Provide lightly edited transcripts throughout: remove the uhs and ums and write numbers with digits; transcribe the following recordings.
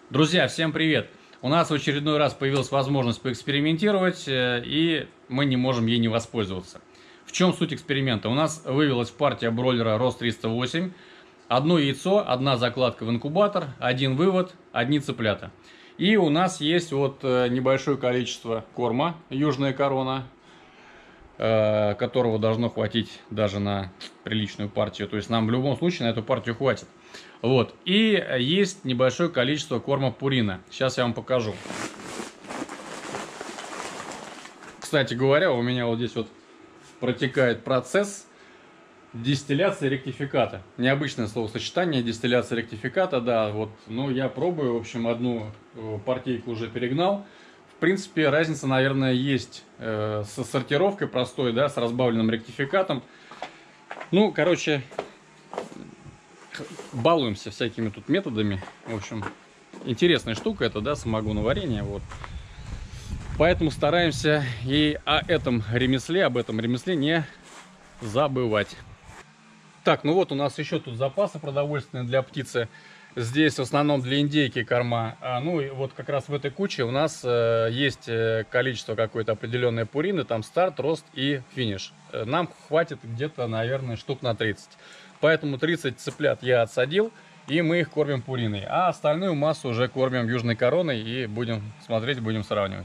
Друзья, всем привет! У нас в очередной раз появилась возможность поэкспериментировать, и мы не можем ей не воспользоваться. В чем суть эксперимента? У нас вывелась партия бройлера ROS 308, одно яйцо, одна закладка в инкубатор, один вывод, одни цыплята. И у нас есть вот небольшое количество корма «Южная корона», которого должно хватить даже на приличную партию. То есть нам в любом случае на эту партию хватит. Вот. И есть небольшое количество корма Purina. Сейчас я вам покажу. Кстати говоря, у меня вот здесь вот протекает процесс дистилляции ректификата. Необычное словосочетание, дистилляция ректификата, да, вот. Ну, я пробую, в общем, одну партийку уже перегнал. В принципе, разница, наверное, есть со сортировкой простой, да, с разбавленным ректификатом. Ну, короче, балуемся всякими тут методами. В общем, интересная штука это, да, самогоноварение, вот. Поэтому стараемся и об этом ремесле не забывать. Так, ну вот у нас еще тут запасы продовольственные для птицы. Здесь в основном для индейки корма. Ну и вот как раз в этой куче у нас есть количество какое-то определенное пурины. Там старт, рост и финиш. Нам хватит где-то, наверное, штук на 30. Поэтому 30 цыплят я отсадил. И мы их кормим пуриной. А остальную массу уже кормим южной короной. И будем смотреть, будем сравнивать.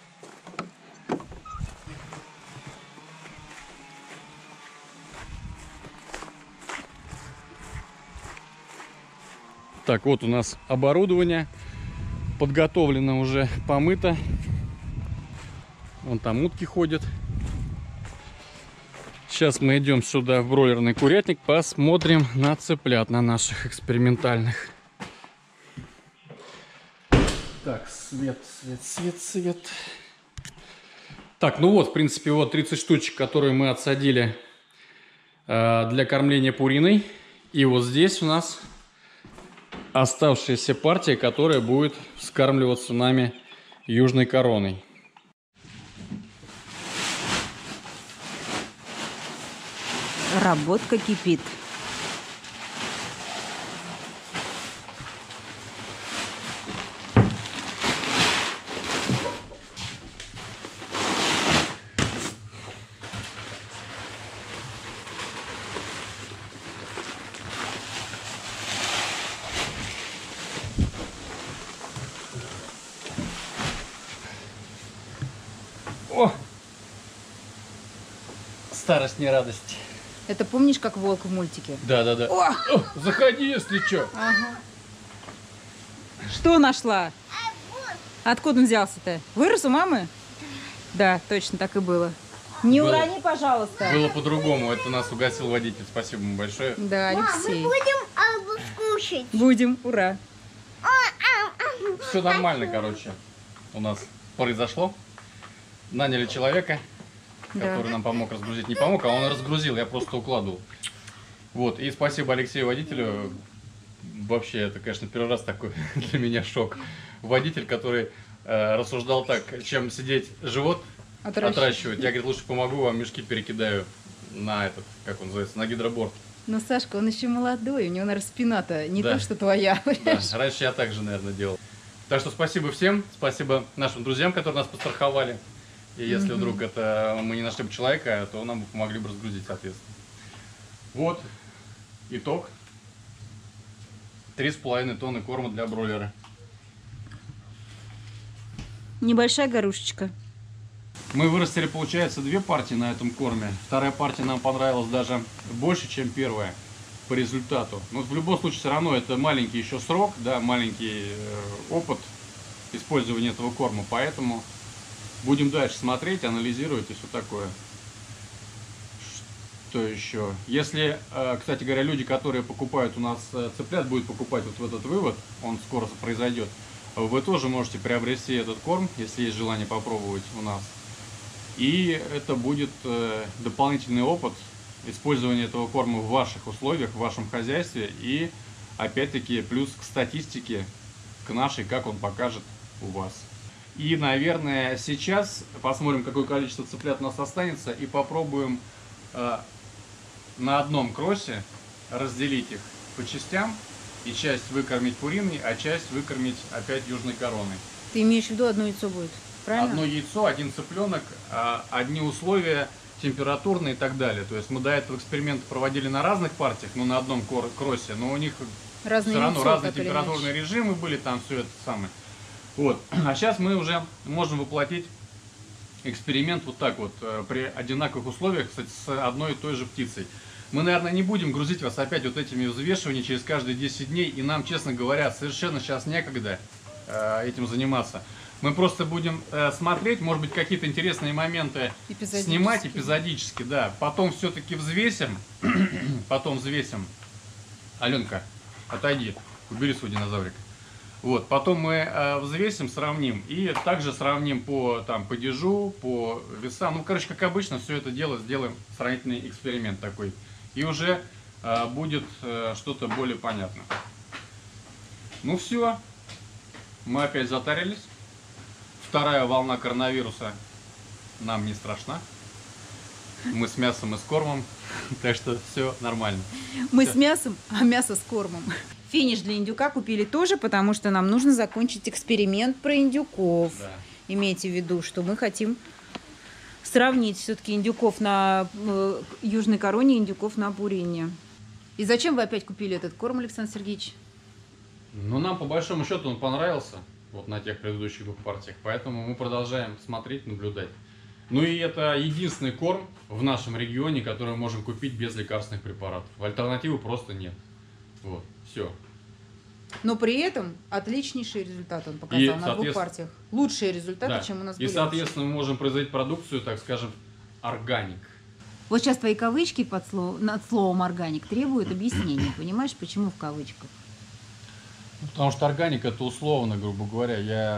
Так, вот у нас оборудование подготовлено, уже помыто. Вон там утки ходят. Сейчас мы идем сюда в бройлерный курятник, посмотрим на цыплят, на наших экспериментальных. Так, свет. Так, ну вот, в принципе, вот 30 штучек, которые мы отсадили для кормления пуриной. И вот здесь у нас оставшаяся партия, которая будет вскармливаться нами южной короной. Работка кипит. О! Старость не радость. Это помнишь, как волк в мультике? Да. О, заходи, если что. Ага. Что нашла? Откуда он взялся-то? Вырос у мамы? Да, точно так и было. Не урони, пожалуйста. Было по-другому. Это нас угостил водитель. Спасибо ему большое. Да, Алексей. Мы будем кушать. Будем, ура. Все нормально, короче, у нас произошло. Наняли человека, который нам помог разгрузить. Не помог, а он разгрузил, я просто укладывал. Вот, и спасибо Алексею, водителю. Вообще, это, конечно, первый раз такой для меня шок. Водитель, который рассуждал так: чем сидеть живот отращивать. Я, говорит, лучше помогу вам, мешки перекидаю на этот, как он называется, на гидроборд. Ну, Сашка, он еще молодой, у него, наверное, спина-то не то, что твоя. Да, раньше я так же, наверное, делал. Так что спасибо всем, спасибо нашим друзьям, которые нас постраховали. И если вдруг это мы не нашли бы человека, то нам бы помогли бы разгрузить, соответственно. Вот итог. 3,5 тонны корма для бройлера. Небольшая горушечка. Мы вырастили, получается, 2 партии на этом корме. Вторая партия нам понравилась даже больше, чем первая по результату. Но в любом случае, все равно это маленький еще срок, да, маленький опыт использования этого корма. Поэтому будем дальше смотреть, анализировать и все такое. Что еще? Если, кстати говоря, люди, которые покупают у нас цыплят, будут покупать вот этот вывод, он скоро произойдет, вы тоже можете приобрести этот корм, если есть желание попробовать у нас. И это будет дополнительный опыт использования этого корма в ваших условиях, в вашем хозяйстве. И опять-таки плюс к статистике, к нашей, как он покажет у вас. И, наверное, сейчас посмотрим, какое количество цыплят у нас останется, и попробуем на одном кроссе разделить их по частям и часть выкормить пуриной, а часть выкормить опять южной короной. Ты имеешь в виду одно яйцо будет, правильно? Одно яйцо, один цыпленок, одни условия температурные и так далее. То есть мы до этого эксперимент проводили на разных партиях, но на одном кроссе, но у них Разные все равно яйцо, разные так или температурные иначе. режимы были, там все это самое. Вот. А сейчас мы уже можем воплотить эксперимент вот так вот, при одинаковых условиях, кстати, с одной и той же птицей. Мы, наверное, не будем грузить вас опять вот этими взвешиваниями через каждые 10 дней, и нам, честно говоря, совершенно сейчас некогда этим заниматься. Мы просто будем смотреть, может быть, какие-то интересные моменты снимать эпизодически, да. Потом все-таки взвесим, Аленка, отойди, убери свой динозаврик. Вот, потом мы взвесим, сравним, и также сравним по падежу, по весам. Ну, короче, как обычно, все это дело сделаем сравнительный эксперимент такой. И уже будет что-то более понятно. Ну все, мы опять затарились. Вторая волна коронавируса нам не страшна. Мы с мясом и с кормом, так что все нормально. Мы с мясом, а мясо с кормом. Финиш для индюка купили тоже, потому что нам нужно закончить эксперимент про индюков. Да. Имейте в виду, что мы хотим сравнить все-таки индюков на южной короне и индюков на пурине. И зачем вы опять купили этот корм, Александр Сергеевич? Ну, нам по большому счету он понравился, вот на тех предыдущих двух партиях, поэтому мы продолжаем смотреть, наблюдать. Ну и это единственный корм в нашем регионе, который мы можем купить без лекарственных препаратов. Альтернативы просто нет. Вот, все. Но при этом отличнейший результат он показал на двух партиях. Лучшие результаты, да, чем у нас были. И, соответственно, мы можем производить продукцию, так скажем, органик. Вот сейчас твои кавычки над словом «органик» требуют объяснения. Понимаешь, почему в кавычках? Потому что органик это условно, грубо говоря.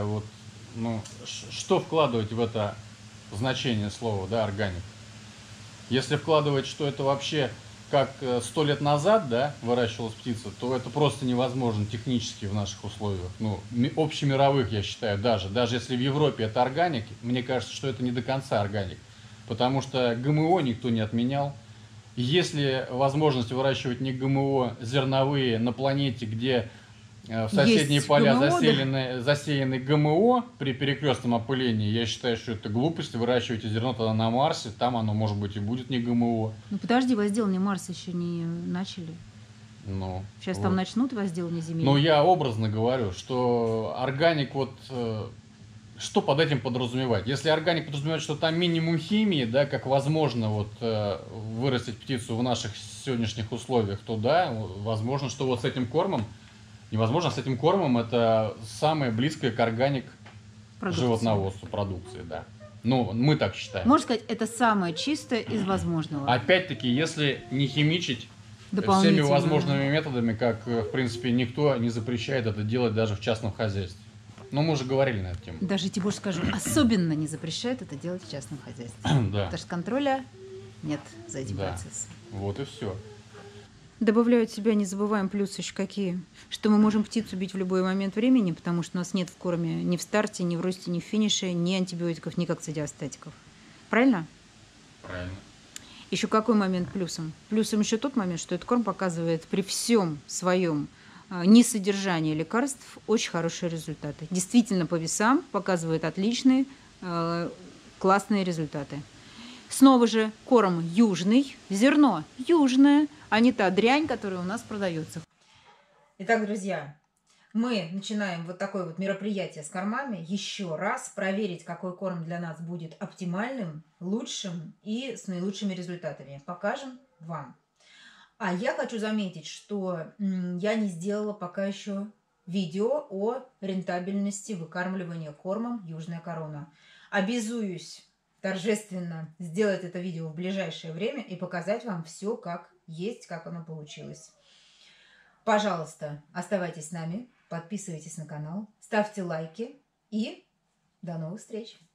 Что вкладывать в это значение слова, да, органик? Если вкладывать, что это вообще как 100 лет назад, да, выращивалась птица, то это просто невозможно технически в наших условиях. Ну, общемировых, я считаю, даже если в Европе это органик, мне кажется, что это не до конца органик. Потому что ГМО никто не отменял. Если возможность выращивать не ГМО зерновые на планете, где в соседние поля ГМО, засеяны ГМО при перекрестном опылении, я считаю, что это глупость. Выращивайте зерно тогда на Марсе, там оно, может быть, и будет не ГМО. Ну подожди, возделывание Марса еще не начали. Ну, сейчас вот. Там начнут возделывание земли. Ну, я образно говорю, что органик что под этим подразумевать? Если органик подразумевает, что там минимум химии, да, как возможно вырастить птицу в наших сегодняшних условиях, то да, возможно, что вот с этим кормом, невозможно, с этим кормом это самое близкое к органик животноводству продукции, да. Ну, мы так считаем. Можно сказать, это самое чистое из возможного. Опять-таки, если не химичить всеми возможными методами, как, в принципе, никто не запрещает это делать даже в частном хозяйстве. Ну, мы уже говорили на эту тему. Даже тебе больше скажу, особенно не запрещают это делать в частном хозяйстве. Да. Потому что контроля нет за этим процессом. Вот и все. Добавляю от себя, не забываем, плюсы еще какие. Что мы можем птицу бить в любой момент времени, потому что у нас нет в корме ни в старте, ни в росте, ни в финише, ни антибиотиков, ни кокцидиостатиков. Правильно? Правильно. Еще какой момент плюсом? Плюсом еще тот момент, что этот корм показывает при всем своем несодержании лекарств очень хорошие результаты. Действительно, по весам показывает отличные, классные результаты. Снова же корм южный, зерно южное, а не та дрянь, которая у нас продается. Итак, друзья, мы начинаем вот такое вот мероприятие с кормами. Еще раз проверить, какой корм для нас будет оптимальным, лучшим и с наилучшими результатами. Покажем вам. А я хочу заметить, что я не сделала пока еще видео о рентабельности выкармливания кормом «Южная корона». Обязуюсь торжественно сделать это видео в ближайшее время и показать вам все как есть, как оно получилось. Пожалуйста, оставайтесь с нами, подписывайтесь на канал, ставьте лайки и до новых встреч!